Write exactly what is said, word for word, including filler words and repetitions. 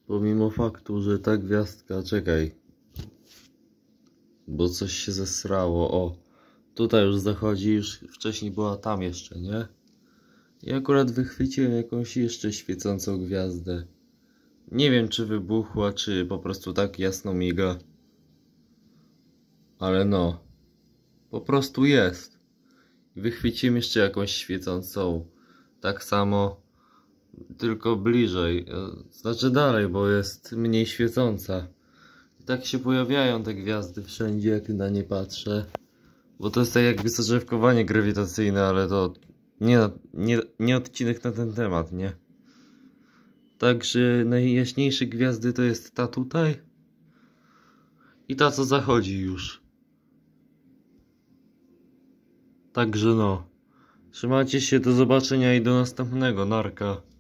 Pomimo faktu, że ta gwiazdka, czekaj, bo coś się zesrało, o, tutaj już zachodzi, już wcześniej była tam jeszcze, nie? I akurat wychwyciłem jakąś jeszcze świecącą gwiazdę. Nie wiem, czy wybuchła, czy po prostu tak jasno miga. Ale no, po prostu jest. Wychwyciłem jeszcze jakąś świecącą. Tak samo, tylko bliżej. Znaczy dalej, bo jest mniej świecąca. I tak się pojawiają te gwiazdy wszędzie, jak na nie patrzę. Bo to jest tak jakby soczewkowanie grawitacyjne, ale to nie, nie, nie odcinek na ten temat, nie? Także najjaśniejsze gwiazdy to jest ta tutaj i ta, co zachodzi już. Także no, trzymajcie się, do zobaczenia i do następnego, narka.